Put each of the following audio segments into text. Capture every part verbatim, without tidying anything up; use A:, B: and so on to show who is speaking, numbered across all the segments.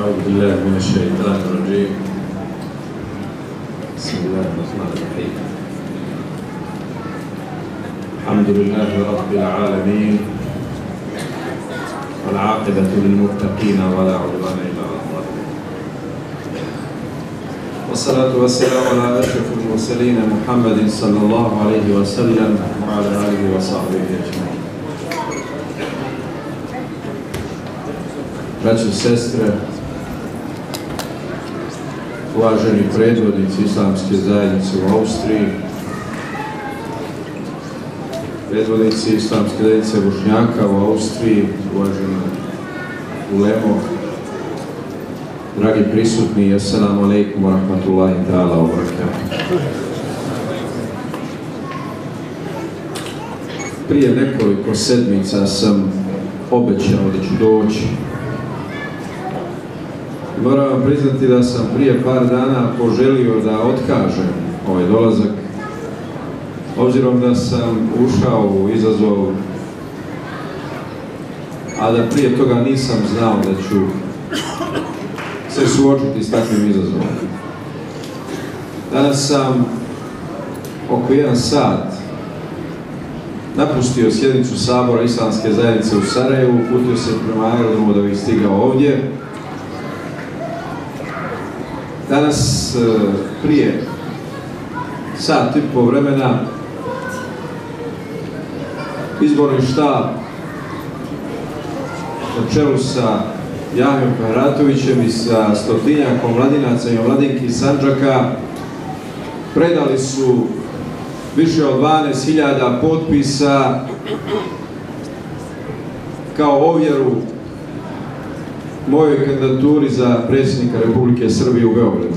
A: أعوذ بالله من الشيطان الرجيم بسم الله الرحمن الرحيم الحمد لله رب العالمين والعاقبة للمتقين ولا عدوان إلا على الظالمين والصلاة والسلام على أشرف المرسلين محمد صلى الله عليه وسلم وعلى آله وصحبه أجمعين. Braćo i sestre, uvaženi predvodnici islamske zajednice u Austriji, predvodnici islamske zajednice Bošnjaka u Austriji, uvaženi ulemo, dragi prisutni, assalamu alaikum wa rahmatullahi ta'ala wa barakatuh. Prije nekoliko sedmica sam obećao da ću doći. Moram vam priznati da sam prije par dana poželio da otkažem ovaj dolazak, obzirom da sam ušao u izazov, a da prije toga nisam znao da ću se suočiti s takvim izazovom. Danas sam oko jedan sat napustio sjednicu Sabora Islamske zajednice u Sarajevu, uputio se prema aerodromu da bih stigao ovdje. Danas prije sat i po vremena izborni štab na čelu sa Jahjom Fehratovićem i sa stotinjakom mladinaca i mladinki iz Sandžaka predali su više od dvanaest hiljada potpisa kao ovjeru mojoj kandidaturi za predsjednika Republike Srbije u Beogradu.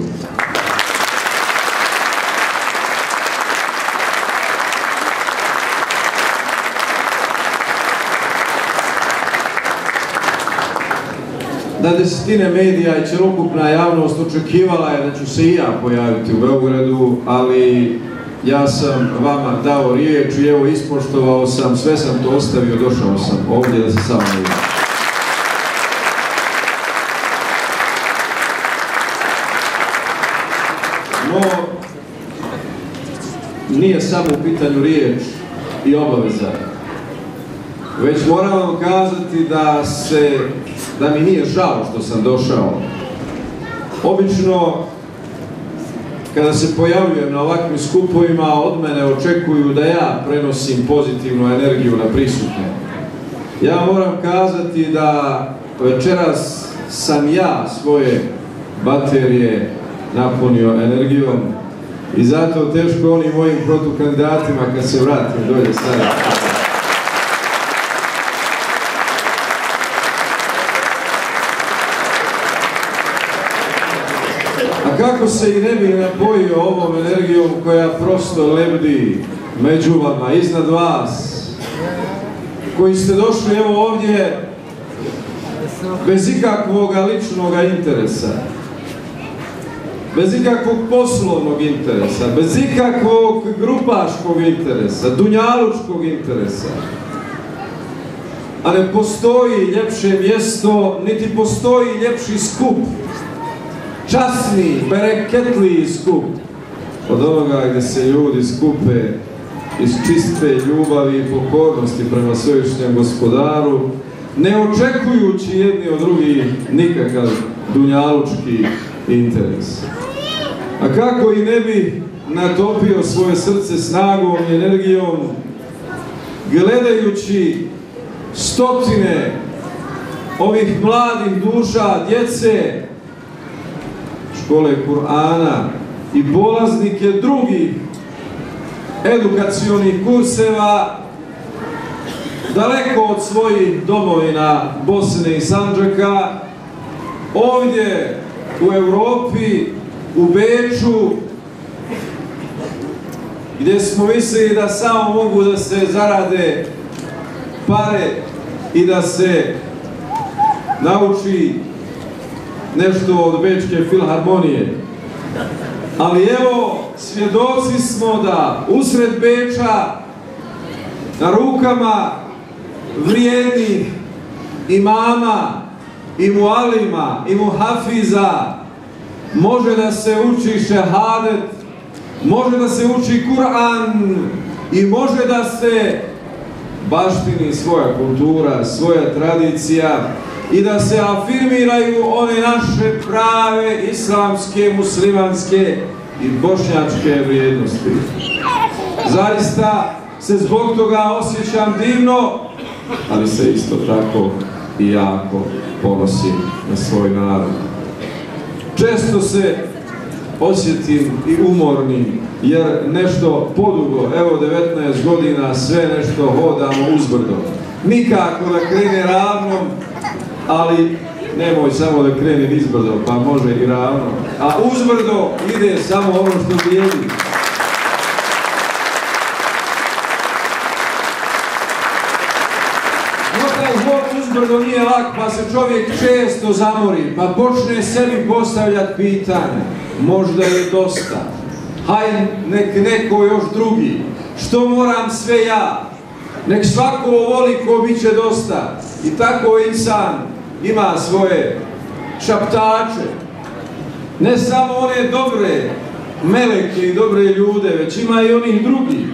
A: Na desetine medija i cjelokupna javnost očekivala je da ću se i ja pojaviti u Beogradu, ali ja sam vama dao riječ i evo ispoštovao sam, sve sam to ostavio, došao sam ovdje da se samo vidim. No, nije samo u pitanju riječ i obaveza, već moram vam kazati da se, da mi nije žao što sam došao. Obično, kada se pojavljujem na ovakvim skupovima, od mene očekuju da ja prenosim pozitivnu energiju na prisutne. Ja moram kazati da večeras sam ja svoje baterije napunio energijom i zato teško onim mojim protukandidatima kad se vratim dolje staviti. A kako se i ne bi napojio ovom energijom koja prosto lebdi među vama, iznad vas, koji ste došli evo ovdje bez ikakvog ličnog interesa, bez ikakvog poslovnog interesa, bez ikakvog grupaškog interesa, dunjalučkog interesa. A ne postoji ljepše mjesto, niti postoji ljepši skup, časni, bereketliji skup od onoga gdje se ljudi skupe iz čiste ljubavi i pokornosti prema svevišnjem gospodaru, ne očekujući jedni od drugih nikakav dunjalučki interes. A kako i ne bi natopio svoje srce snagom i energijom gledajući stotine ovih mladih duša, djece, škole Kur'ana i polaznike drugih edukacionih kurseva daleko od svojih domovina Bosne i Sandžaka, ovdje u Europi, u Beču, gdje smo mislili da samo mogu da se zarade pare i da se nauči nešto od Bečke filharmonije. Ali evo, svjedoci smo da usred Beča, na rukama vrijednih imama i mualima, i muhafiza, može da se uči šehadet, može da se uči Kur'an i može da se baštini svoja kultura, svoja tradicija i da se afirmiraju one naše prave islamske, muslimanske i bošnjačke vrijednosti. Zaista se zbog toga osjećam divno, ali se isto tako i jako ponosim na svoj narod. Često se osjetim i umornim, jer nešto podugo, evo devetnaest godina, sve nešto hodamo uzbrdo. Nikako da krene ravnom, ali nemoj samo da krene izbrdo, pa može i ravno. A uzbrdo ide samo ono što vrijedi. Uzbrdo nije lak, pa se čovjek često zamori, pa počne sebi postavljati pitanje. Možda je dosta. Hajde, nek neko još drugi. Što moram sve ja? Nek svako voli ko bit će dosta. I tako insan ima svoje šaptače. Ne samo one dobre meleke i dobre ljude, već ima i onih drugih.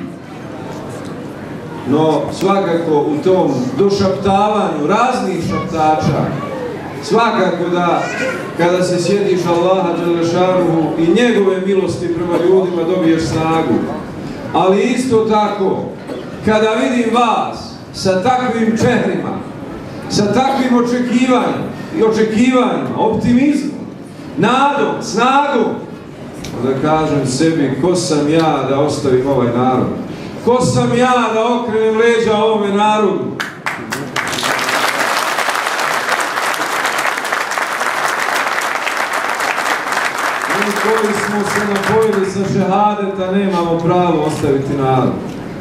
A: No, svakako u tom došaptavanju raznih šaptača, svakako da kada se sjetiš Allaha dželešanuhu i njegove milosti prema ljudima dobiješ snagu. Ali isto tako, kada vidim vas sa takvim čehrima, sa takvim očekivanjem i očekivanjem, optimizmom, nadom, snagom, onda kažem sebi, ko sam ja da ostavim ovaj narod? Ko sam ja da okrenem leđa ovome narodu? Mi koji smo se napojili sa šehadeta nemamo pravo ostaviti narod.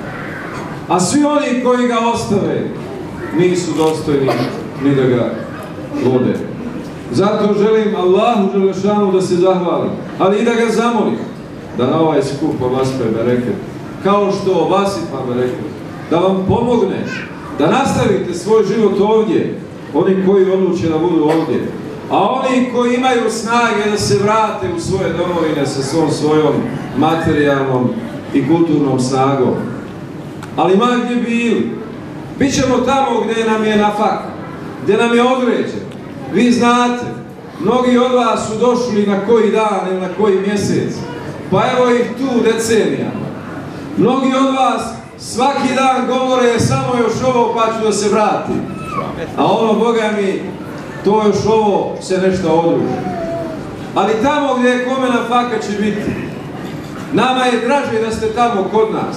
A: A svi oni koji ga ostave nisu dostojni ni da ga vode. Zato želim Allahu dželešanu da se zahvalim, ali i da ga zamolim da na ovaj skup ovaspe bereket. Kao što Vasipa bereket, da vam pomogne, da nastavite svoj život ovdje, oni koji odluče da budu ovdje, a oni koji imaju snage da se vrate u svoje domovine sa svom svojom materijalnom i kulturnom snagom. Ali ma gdje bili, bit ćemo tamo gdje nam je nafak, gdje nam je određen. Vi znate, mnogi od vas su došli na koji dan ili na koji mjesec, pa evo ih tu decenijama. Mnogi od vas svaki dan govore samo još ovo pa ću da se vratim. A ono, Boga mi, to još ovo se nešto odruži. Ali tamo gdje je kome nafaka će biti. Nama je draže da ste tamo kod nas.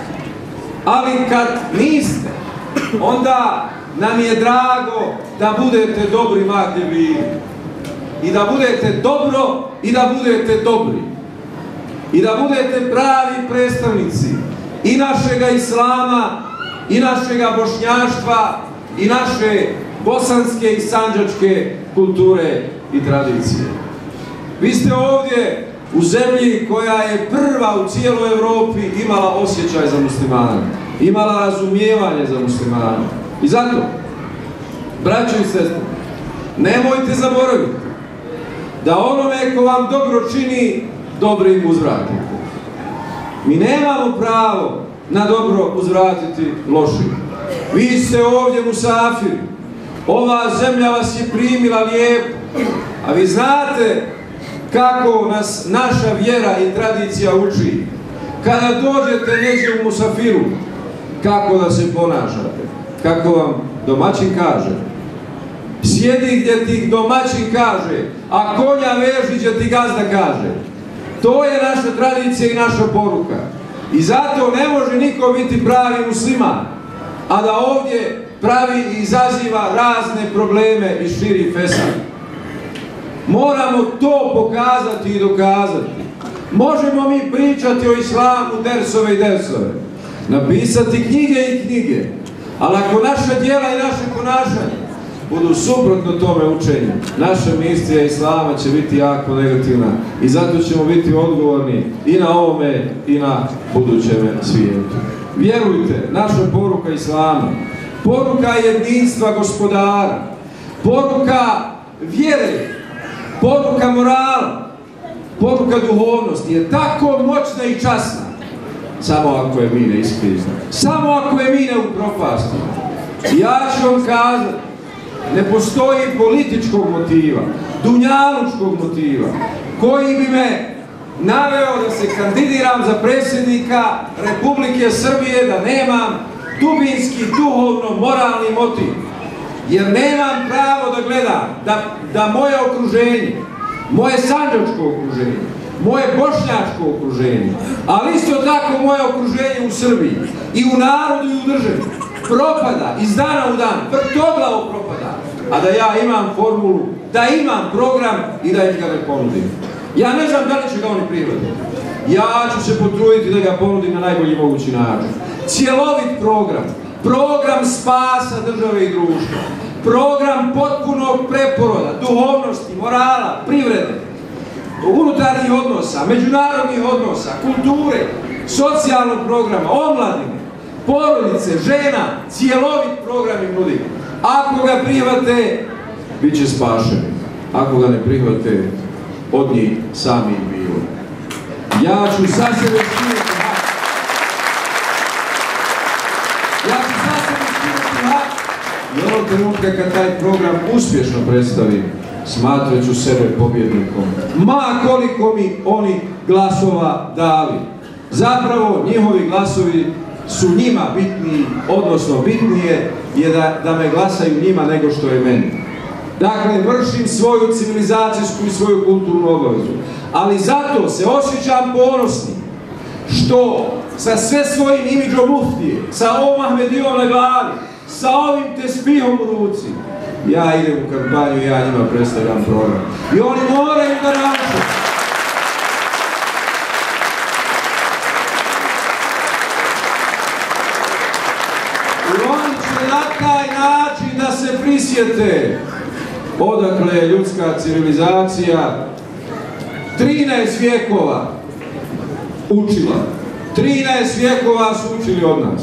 A: Ali kad niste, onda nam je drago da budete dobri ma gdje bili. I da budete dobro i da budete dobri. I da budete pravi predstavnici i našega islama, i našega bošnjaštva, i naše bosanske i sandžačke kulture i tradicije. Vi ste ovdje u zemlji koja je prva u cijeloj Europi imala osjećaj za muslimane, imala razumijevanje za muslimane. I zato, braćo i sestre, nemojte zaboraviti da onome ko vam dobro čini, dobro im uzvratite. Mi nemamo pravo na dobro uzvratiti lošim. Vi ste ovdje musafiri. Ova zemlja vas je primila lijepo. A vi znate kako nas naša vjera i tradicija uči. Kada dođete negdje u musafiru, kako da se ponašate. Kako vam domaćin kaže. Sjedi gdje ti domaćin kaže, a konja veži gdje ti gazda kaže. To je naša tradicija i naša poruka. I zato ne može niko biti pravi musliman, a da ovdje pravi i izaziva razne probleme i širi fesad. Moramo to pokazati i dokazati. Možemo mi pričati o islamu dersove i dersove, napisati knjige i knjige, ali ako naša djela i naše ponašanje budu suprotno tome učenju, naša misija islama će biti jako negativna i zato ćemo biti odgovorni i na ovome i na budućem svijetu. Vjerujte, naša poruka islama, poruka jedinstva gospodara, poruka vjere, poruka morala, poruka duhovnosti je tako moćna i časna, samo ako je mi ne iskrizimo, samo ako je mi ne upropastimo. Ja ću vam kazati, ne postoji političkog motiva, dunjalučkog motiva, koji bi me naveo da se kandidiram za predsjednika Republike Srbije, da nemam dubinski, duhovno, moralni motiv. Jer nemam pravo da gledam da, da moje okruženje, moje sandžačko okruženje, moje bošnjačko okruženje, ali isto tako moje okruženje u Srbiji i u narodu i u državi propada iz dana u dan, vrtoglavo propada, a da ja imam formulu, da imam program i da ih ga ne ponudim. Ja ne znam da li će ga oni prihvatiti. Ja ću se potruditi da ga ponudim na najbolji mogući način. Cjelovit program, program spasa države i društva, program potpunog preporoda, duhovnosti, morala, privrede, unutarnjih odnosa, međunarodnih odnosa, kulture, socijalnog programa, omladine, porodice, žena, cjelovit program im nudim. Ako ga prihvate, bit će spašeni. Ako ga ne prihvate, od njih sami bilo. Ja ću za sebe skinuti hak. Ja ću za sebe skinuti hak. I onog trenutka kad taj program uspješno predstavim, smatrat ću sebe pobjednikom. Ma koliko mi oni glasova dali. Zapravo njihovi glasovi su njima bitniji, odnosno bitnije je da, da me glasaju njima nego što je meni. Dakle, vršim svoju civilizacijsku i svoju kulturnu obavezu. Ali zato se osjećam ponosni što sa sve svojim imidžom muftije, sa ovom Ahmedijom na glavi, sa ovim tespihom u ruci, ja idem u kampanju i ja njima predstavljam program. I oni moraju da nauče. I oni će na taj način da se prisjete odakle je ljudska civilizacija trinaest vijekova učila. trinaest vijekova su učili od nas.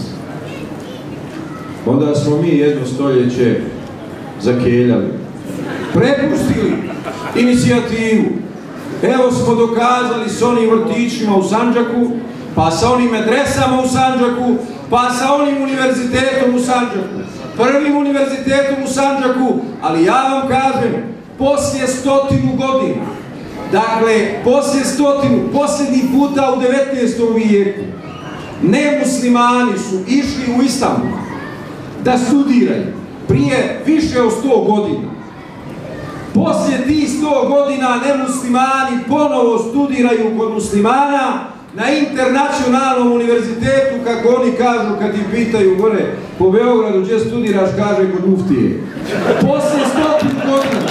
A: Onda smo mi jedno stoljeće zakeljali. Prepustili inicijativu. Evo smo dokazali s onim vrtićima u Sandžaku, pa sa onim medresama u Sandžaku, pa sa onim univerzitetom u Sandžaku. Prvim univerzitetom u Sandžaku, ali ja vam kažem, poslije stotinu godina, dakle, poslije stotinu, posljednji puta u devetnaestom vijeku, nemuslimani su išli u Istanbul da studiraju prije više od sto godina. Poslije tih sto godina nemuslimani ponovo studiraju kod muslimana na internacionalnom univerzitetu, kako oni kažu kad ih pitaju gore po Beogradu gdje studiraš, kaže kod muftije. Poslije stotinu godina.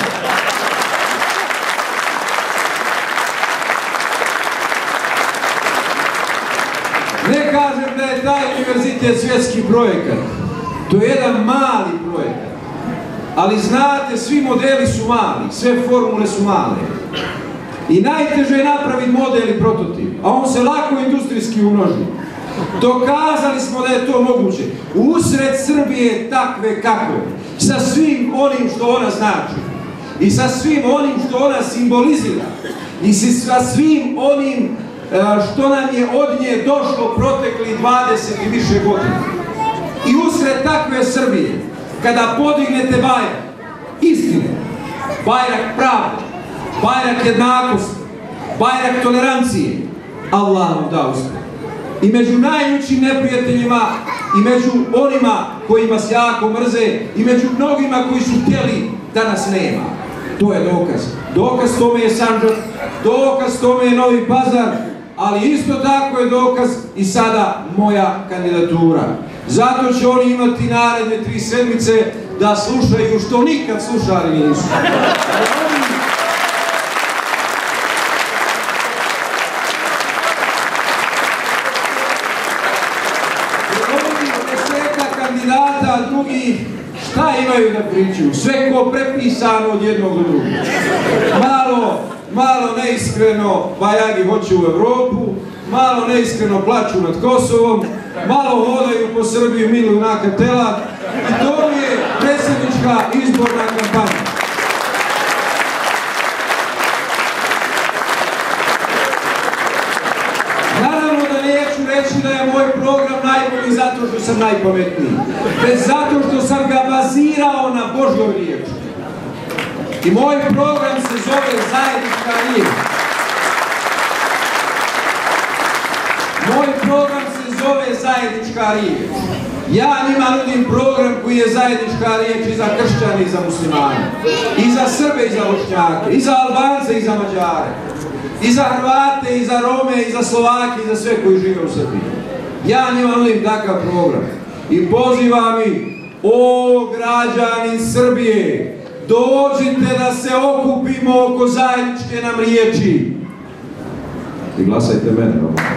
A: Ne kažem da je taj univerzitet svjetski projekat. To je jedan mali projekat. Ali znate, svi modeli su mali, sve formule su male. I najteže je napraviti model i prototip, a on se lako industrijski umnoži. Dokazali smo da je to moguće. Usred Srbije takve kakve, sa svim onim što ona znači, i sa svim onim što ona simbolizira, i sa svim onim što nam je od nje došlo protekli dvadeset i više godina. I usred takve Srbije, kada podignete bajrak istine, bajrak pravde, bajrak jednakosti, bajrak tolerancije, Allah vam da uspjeh. I među najvećim neprijateljima, i među onima koji vas jako mrze, i među mnogima koji su htjeli da nas nema. To je dokaz. Dokaz tome je Sandžak, dokaz tome je Novi Pazar, ali isto tako je dokaz i sada moja kandidatura. Zato će oni imati naredne tri sedmice da slušaju što nikad slušali nisu. Kandidata drugih, šta imaju da pričaju? Sve ko prepisano od jednog do drugog. Malo, malo neiskreno bajagi hoće u Evropu, malo neiskreno plaću nad Kosovom, malo hodaju po Srbiji, miluju na kartela. I to je predsjednička izborna kampanja. sam najpametniji, već zato što sam ga bazirao na Božjoj riječi. I moj program se zove Zajednička riječ. Moj program se zove Zajednička riječ. Ja njima nudim program koji je zajednička riječ i za kršćane i za muslimane, i za Srbe i za Bošnjake, i za Albance i za Mađare, i za Hrvate i za Rome i za Slovake i za sve koji žive u Srbiji. Ja njima nudim takav program i pozivam ih, o građani Srbije, dođite da se okupimo oko zajedničke nam riječi. I glasajte mene.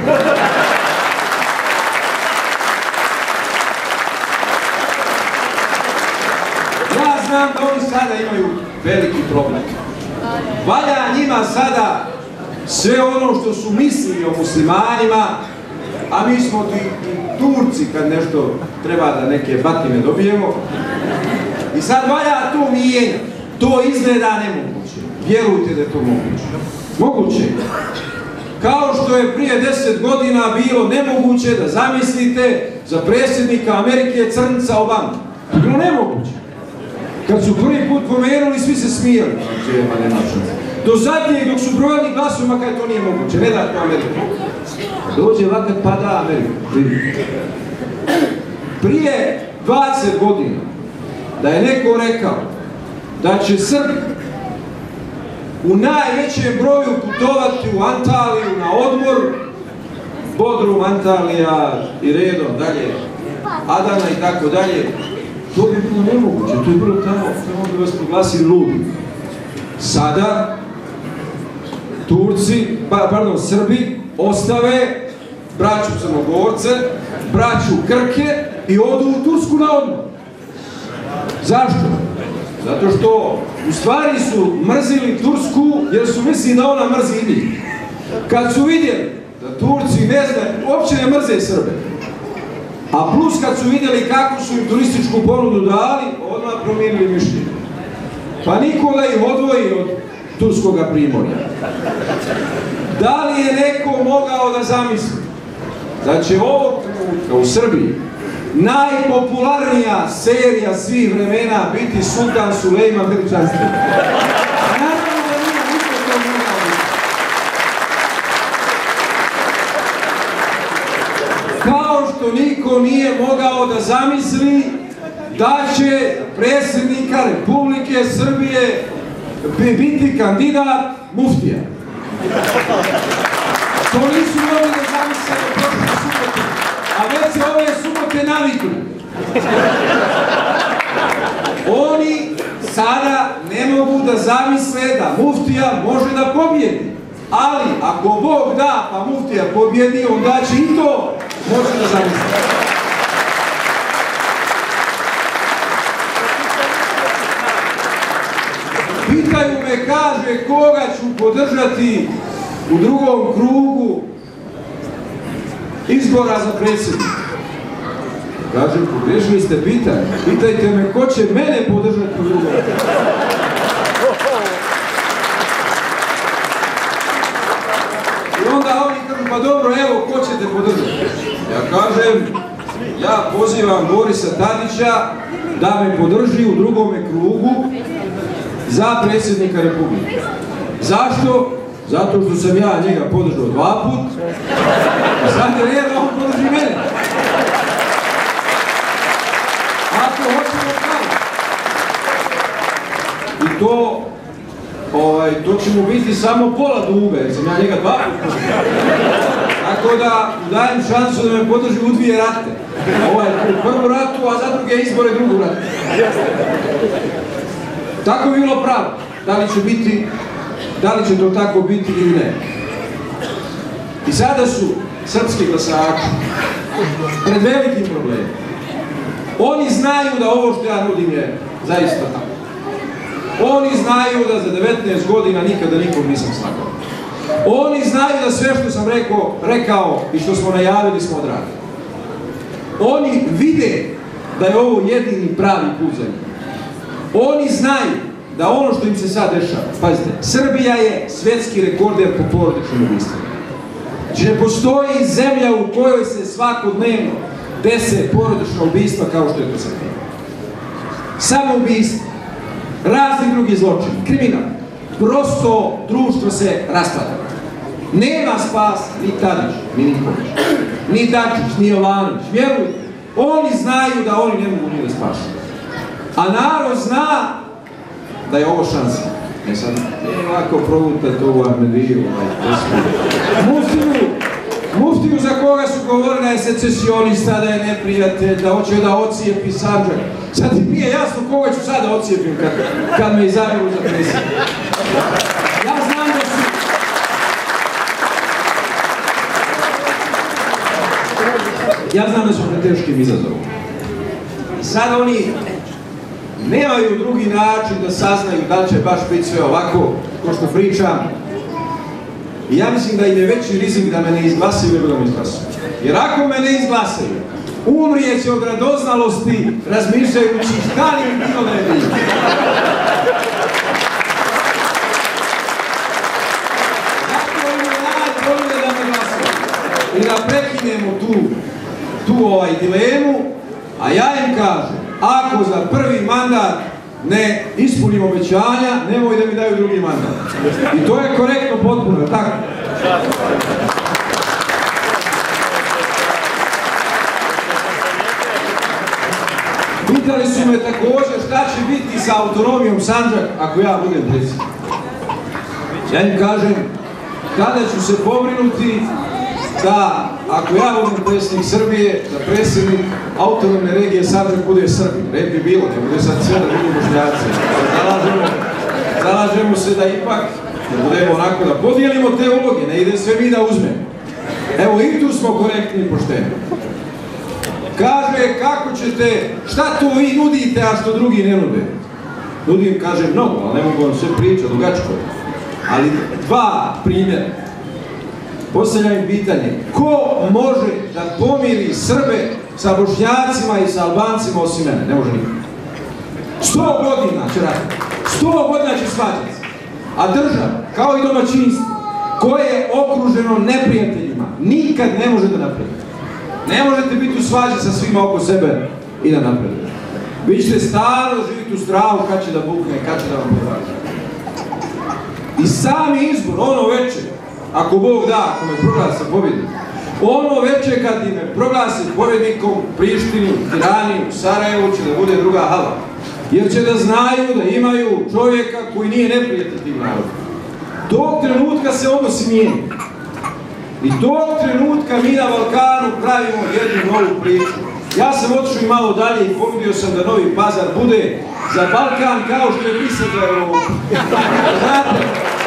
A: Znam da oni sada imaju veliki problem. Valja njima sada sve ono što su mislili o muslimanima, a mi smo ti Turci kad nešto treba da neke batine dobijemo. I sad valja to mijenjati. To izgleda nemoguće. Vjerujte da je to moguće. Moguće. Kao što je prije deset godina bilo nemoguće da zamislite za predsjednika Amerike crnca Obama. To je bilo nemoguće. Kad su prvi put pomenuli, svi se smijali. Do zadnjeg, dok su brojali glasovima, kada to nije moguće. Ne da to Amerika. Dođe ovakad pada Amerika. Prije dvadeset godina da je neko rekao da će Srbi u najvećem broju putovati u Antaliju na odmor, Bodrum, Antalija i redom dalje, Adana i tako dalje, to bi bilo nemoguće, to je bilo tamo, tamo bi vas proglasili ludi. Sada Turci, pa, pardon, Srbi ostave braću Crnogorce, braću Krke i odu u Tursku na odmor. Zašto? Zato što u stvari su mrzili Tursku jer su mislili da ona mrzi njih. Kad su vidjeli da Turci ne znaju, uopće ne mrze Srbe, a plus kad su vidjeli kako su im turističku ponudu dali, odmah promijenili mišljenje. Pa niko da ih odvoji od turskoga primorja. Da li je neko mogao da zamisli da će ovog trenutka u Srbiji najpopularnija serija svih vremena biti Sultan Sulejman Veličanstveni? Naravno da nije niko to mogao biti. Kao što niko nije mogao da zamisli da će predsjednika Republike Srbije biti kandidat muftija. To nisu mogli da zamisle do prošle subote, a već se ove subote navikli. Oni sada ne mogu da zamisle da muftija može da pobjedi. Ali ako Bog da pa muftija pobjedi, onda će i to može da zamisle. Pitaju me, kaže, koga ću podržati u drugom krugu izbora za predsjednika. Kažem, pogrešili ste pitanje. Pitajte me ko će mene podržati u drugom krugu. I onda oni kažu, pa dobro, evo, ko ćete podržati? Ja kažem, ja pozivam Borisa Tadića da me podrži u drugome krugu za predsjednika Republike. Zašto? Zato što sam ja njega podržao dva put, a sad je red da on podrži mene. Ako hoćemo kao. I to, ovaj, to će mu biti samo pola duga, jer sam ja njega dva put podržao. Tako da dajem šansu da me podrži u dvije rate. Ovaj, u prvu ratu, a za druge izbore drugu ratu. Tako bi bilo pravo. Da li će biti, da li će to tako biti ili ne. I sada su srpski glasači pred velikim problemom. Oni znaju da ovo što ja nudim je zaista tako. Oni znaju da za devetnaest godina nikada nikom nisam slagao. Oni znaju da sve što sam rekao, rekao i što smo najavili smo odradili. Oni vide da je ovo jedini pravi put za njih. Oni znaju da ono što im se sad dešava, pazite, Srbija je svetski rekorder po porodičnom ubistvu. Znači ne postoji zemlja u kojoj se svakodnevno dese porodična ubistva kao što je to sad. Samo ubistva, razni drugi zločini, kriminal. Prosto društvo se raspada. Nema spas ni Tadić, ni Nikolić, ni Dačić, ni Jovanović. Vjerujte, oni znaju da oni ne mogu ni da spasu. A narod zna da je ovo šansa. Ne sad, nije lako progutati ovu Ahmediju, muftiju, muftiju za koga su govorili da je secesionista, da je neprijatelj, da hoće da ocijepi Sandžak. Sad ti nije jasno koga ću sada ocijepim kad, kad me izabiru za predsjednika. Ja znam da su... Ja znam da su pred teškim izazovom. I sad oni nemaju drugi način da saznaju da li će baš biti sve ovako, ko što pričam. I ja mislim da im je veći rizik da me ne izglasaju nego da me izglasaju. Jer ako me ne izglasaju, umrijeće od radoznalosti razmišljajući šta li im bilo da je bilo. Zato im je najbolje da me glasaju. I da prekinemo tu, tu ovaj dilemu, a ja im kažem, ako za prvi mandat ne ispunim obećanja, nemoj da mi daju drugi mandat. I to je korektno potpuno, tako? Pitali su me također šta će biti sa autonomijom Sandžak ako ja budem predsjednik. Ja im kažem, kada ću se pobrinuti da ako ja budem predsjednik Srbije, da predsjednik autonomne regije Sandžak bude Srbi. Red bi bilo, ne bude sad sve da budu Bošnjaci. Zalažemo, zalažemo se da ipak, da budemo onako, da podijelimo te uloge, ne ide sve mi da uzmemo. Evo i tu smo korektni i pošteni. Kaže, kako ćete, šta to vi nudite, a što drugi ne nude? Nudim, kaže, mnogo, ali ne mogu vam sve pričati, dugačko. Ali dva primjera. Postavljam pitanje, ko može da pomiri Srbe sa Bošnjacima i sa Albancima osim mene? Ne može niko. Sto godina će raditi. Sto godina će shvatiti. A država, kao i domaćinstvo, koje je okruženo neprijateljima, nikad ne može da napravi. Ne možete biti u svađi sa svima oko sebe i da napredujete. Vi ćete stalno živjeti u strahu kad će da bukne, kad će da vam považi. I sami izbor, ono večer, ako Bog da, ako me proglasi pobjednik, ono večer kad me proglasi pobjednikom Prištini, Tirani, u Sarajevu će da bude druga hala. Jer će da znaju da imaju čovjeka koji nije neprijatelj tih naroda. Tog trenutka se odnosi mijenja. I tog trenutka mi na Balkanu pravimo jednu novu priču. Ja sam otišao i malo dalje i ponudio sam da Novi Pazar bude za Balkan kao što je Visel za Evropu. Znate?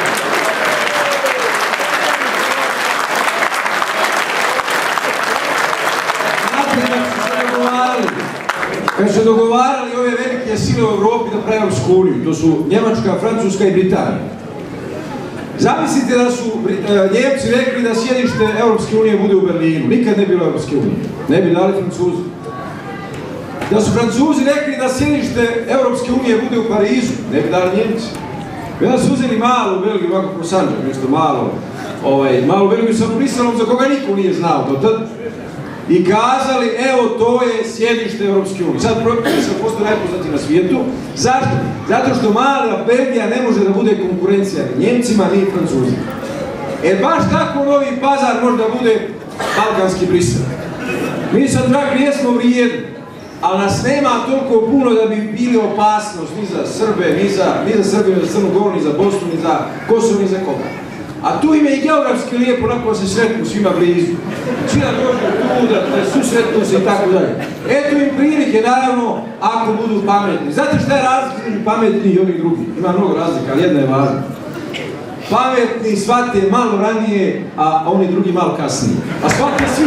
A: Znate kad su se dogovarali, kad su se dogovarali ove velike sile u Evropi da pravi Europsku uniju, to su Njemačka, Francuska i Britanija. Zamislite da su Njemci rekli da sjedište Europske unije bude u Berlinu. Nikad ne bilo Europske unije. Ne bi dali Francuzi. Da su Francuzi rekli da sjedište Europske unije bude u Parizu. Ne bi dali Njemci. Onda su uzeli malu Belgiju, ovako ko Sandžak, nešto malo. Ovaj, malu Belgiju sa Briselom za koga niko nije znao do tad. I kazali, evo to je sjedište Europske unije. Sad Briselom postoje najpoznati na svijetu. Zašto? Zato što mala Belgija ne može da bude konkurencija ni Njemcima, ni Francuzima. E baš tako Novi Pazar može da bude balkanski Brisel. Mi sad dragi jesmo vrijedni, ali nas nema toliko puno da bi bili opasnost ni za Srbe, ni za, ni za Srbiju, ni za Crnu Goru, ni za Bosnu, ni za Kosovo, ni za koga. A tu im je i geografski lijepo, onako se sretnu svima blizu. Svi da dođu tu, da susretnu se i tako dalje. Eto im prilike, naravno, ako budu pametni. Znate šta je razlika između pametni i ovih drugih? Ima mnogo razlika, ali jedna je važna. Pametni shvate malo ranije, a oni drugi malo kasnije. A shvate svi.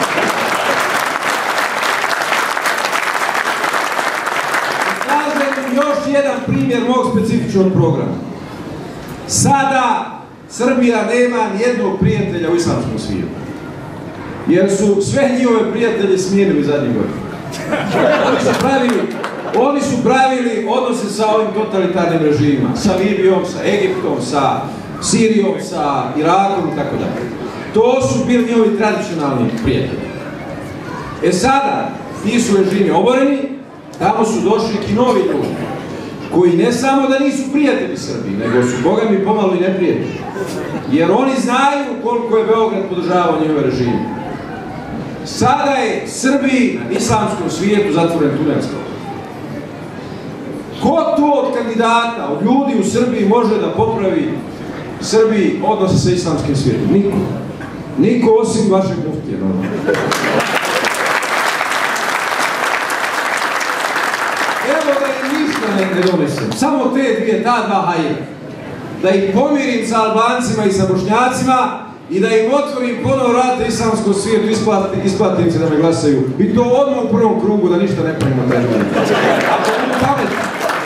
A: Kažem još jedan primjer mog specifičnog programa. Sada Srbija nema nijednog prijatelja u islamskom svijetu. Jer su sve njihove prijatelje smijenili zadnjih godina. Oni su pravili, oni su pravili odnose sa ovim totalitarnim režimima. Sa Libijom, sa Egiptom, sa Sirijom, sa Irakom i tako dalje. To su bili njihovi tradicionalni prijatelji. E sada, ti su režimi oboreni, tamo su došli i novi ljudi, koji ne samo da nisu prijatelji Srbiji, nego su, Boga mi, pomalo i neprijatelji. Jer oni znaju koliko je Beograd podržavao njihove režime. Sada je Srbiji na islamskom svijetu zatvoren tunel. Ko to od kandidata, od ljudi u Srbiji može da popravi Srbiji odnose sa islamskim svijetom? Niko. Niko osim vašeg muftije. Evo da im ništa ne, ne donesem. Samo te dvije, ta dva hajera. Da ih pomirim sa Albancima i sa Bošnjacima i da im otvorim ponovo vrata islamskom svijetu, isplatim, isplatim se da me glasaju. I to odmah u prvom krugu, da ništa ne pravimo taj dan. Ako budu pametni.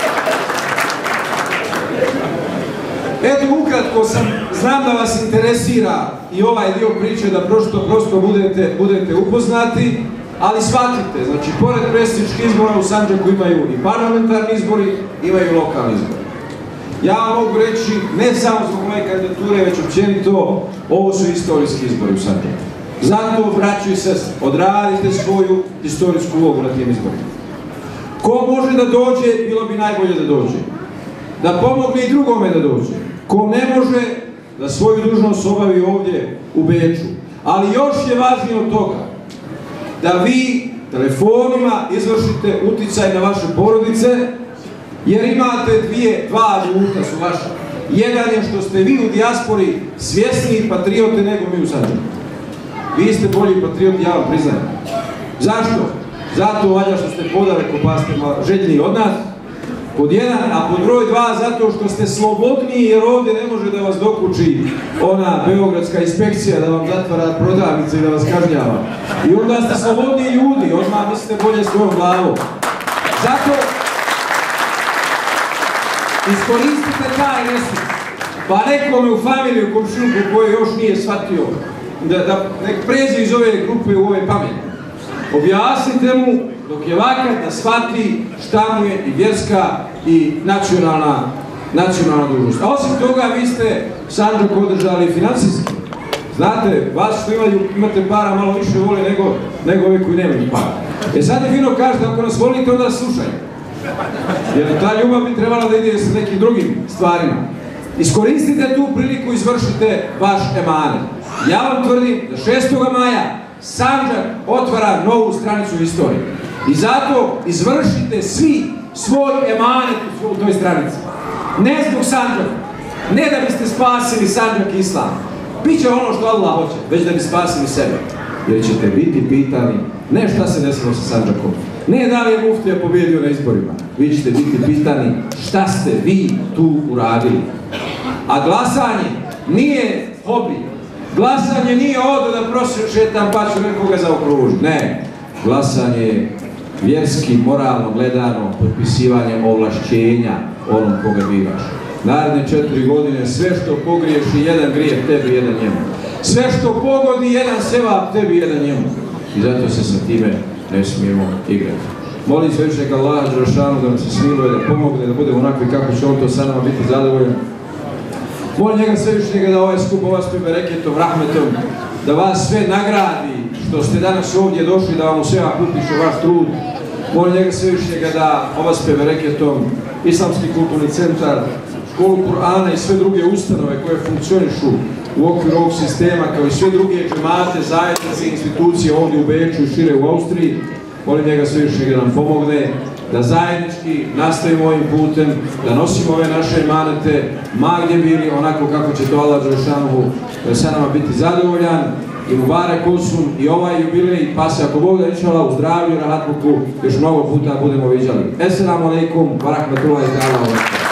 A: Eto, ukratko sam, znam da vas interesira i ovaj dio priče da prosto, prosto budete, budete upoznati, ali shvatite, znači, pored predsjedničkih izbora u Sandžaku imaju i parlamentarni izbori, imaju i lokalni izbori. Ja vam mogu reći, ne samo zbog moje kandidature, već općenito, ovo su istorijski izbori u Sandžaku. Zato, braćo i sestre, odradite svoju istorijsku ulogu na tim izborima. Ko može da dođe, bilo bi najbolje da dođe. Da pomogne i drugome da dođe. Ko ne može, da svoju dužnost obavi ovdje u Beču. Ali još je važnije od toga da vi telefonima izvršite uticaj na vaše porodice, jer imate dvije, dva ljuta su vaša. Jedan je što ste vi u dijaspori svjesniji patriote nego mi u Sandžaku. Vi ste bolji patrioti, ja vam priznajem. Zašto? Zato valjda što ste podaleko pa ste željni od nas. Pod jedan, a pod broj dva, zato što ste slobodniji, jer ovdje ne može da vas dokuči ona beogradska inspekcija, da vam zatvara prodavnice i da vas kažnjava. I onda ste slobodniji ljudi, odmah mislite bolje svojom glavom. Zato iskoristite taj resurs. Pa nekome u familiju, komšiluku koji još nije shvatio, da, da nek pređe iz ove grupe u ove pameti. Objasnite mu dok je vakat da shvati šta mu je i vjerska i nacionalna, nacionalna dužnost. A osim toga, vi ste Sandžak održali financijski. Znate, vas što imaju, imate para malo više vole nego, nego ovi koji nemaju para. E sad je fino kažete, ako nas volite, onda slušajte. Jer ta ljubav bi trebala da ide sa nekim drugim stvarima. Iskoristite tu priliku i izvršite vaš emanet. Ja vam tvrdim da šestog maja Sandžak otvara novu stranicu u istoriji. I zato izvršite svi svoj emanet u toj stranici. Ne zbog Sandžaka. Ne da biste spasili Sandžak i islam. Biće ono što Allah hoće, već da bi spasili sebe. Jer ćete biti pitani ne šta se desilo sa Sandžakom. Ne da li je muftija pobjedio na izborima. Vi ćete biti pitani šta ste vi tu uradili. A glasanje nije hobi. Glasanje nije odo da prosim šetam pa ću nekoga zaokružiti. Ne. Glasanje je vjerski, moralno gledano, potpisivanje ovlašćenja onom koga biraš. Naredne četiri godine sve što pogriješi jedan grijeh tebi, jedan njemu. Sve što pogodi jedan sevap tebi, jedan njemu. I zato se sa time ne smijemo igrati. Molim svevišnjeg Allaha Đelešanu da nam se smiluje, da pomogne, da budemo onakvi kako će on to sa nama biti zadovoljan. Molim njega svevišnjega da ovaj skup vas bereketom, rahmetom, da vas sve nagradi što ste danas ovdje došli, da vam u sve upiše vaš trud. Molim njega svevišnjega da vas bereketom, Islamski kulturni centar, školu Kur'ana i sve druge ustanove koje funkcionišu u okviru ovog sistema, kao i sve druge džemate, zajednice i institucije ovdje u Beču i šire u Austriji. Molim njega svevišnjega da nam pomogne, da zajednički nastavimo ovim putem, da nosimo ove naše emanete, ma gdje bili, onako kako će to Allah Đelešanu sa nama biti zadovoljan. I Mubarek Osum i ovaj jubilej, pa se ako Bog da inšala u zdravlju i rahatluku još mnogo puta budemo viđali. Esselamu alaikum wa rahmatullahi ta'ala wa barakatuh.